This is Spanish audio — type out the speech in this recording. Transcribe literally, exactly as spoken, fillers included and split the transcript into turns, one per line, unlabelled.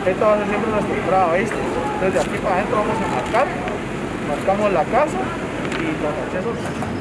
Esta va a ser siempre nuestra entrada, ¿viste? Desde aquí para adentro vamos a marcar, marcamos la casa y los accesos